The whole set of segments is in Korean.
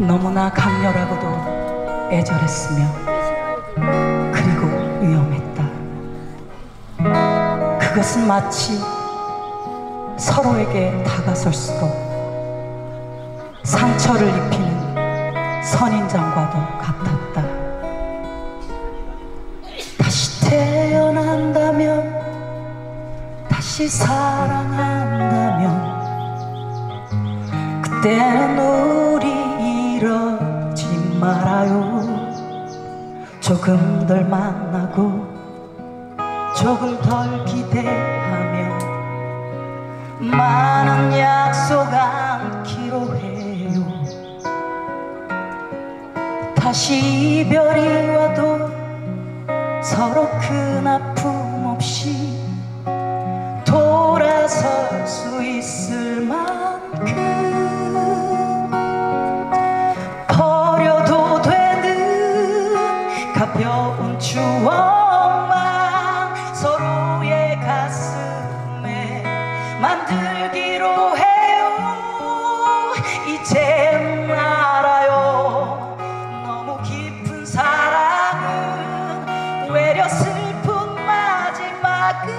너무나 강렬하고도 애절했으며 그리고 위험했다. 그것은 마치 서로에게 다가설수록 상처를 입히는 선인장과도 같았다. 다시 태어난다면, 다시 사랑한다면 그때는 우리 이러지 말아요. 조금 덜 만나고 조금 덜 기대하며 많은 약속 않기로 해요. 다시 이별이 와도 서로 큰 아픔 없이 돌아설 수 있을 만큼 버려도 되는 가벼운 추억만 서로의 가슴에 만들기로 해요. 이젠 알아요. 너무 깊은 사랑은 외려 슬픈 마지막을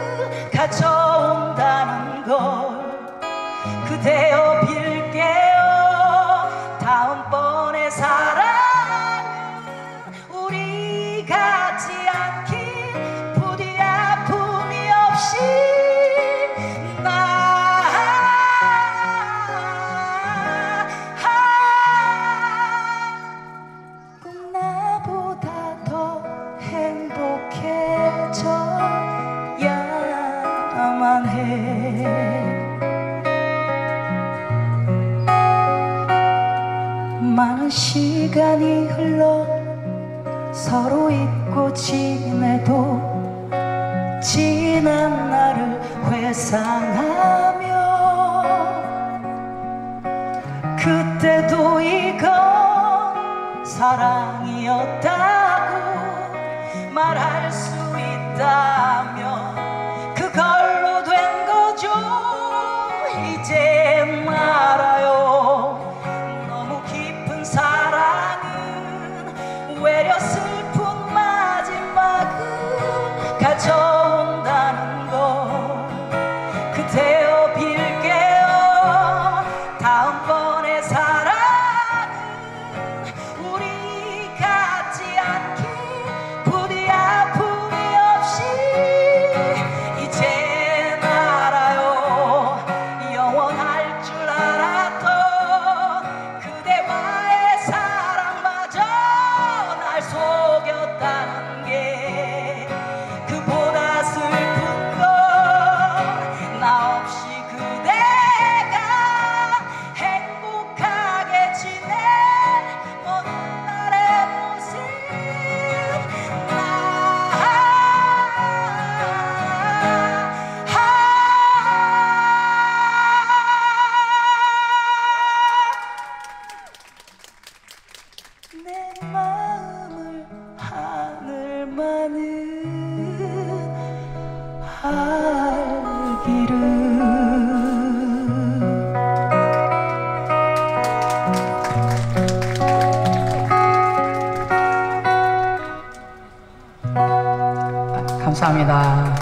가져온다는 걸 그대여 빌게요. 다음번에 사랑은 우리 같지 않길 부디 아픔이 없이 꼭 나보다 더 행복해져야만 해. 많은 시간이 흘러 서로 잊고 지내도 지난 날을 회상하며 그때도 이건 사랑이었다고 말할 수 있다면 그걸로 된 거죠. 이제 알아요. 너무 깊은 사랑은 외려 슬픈 마지막을 가져온다는 걸 그대여 빌게요. 다음번에 사랑은 우리 같지 않길 부디 아픔이 없이 이젠 알아요. 영원할 줄 알았던 그대와의 사랑마저 날 속였다는 게 그보다 슬픈 건 나 없이 그대가 행복하게 지낸 모든 날의 모습 내 마음을 하늘만은 알기를. 감사합니다.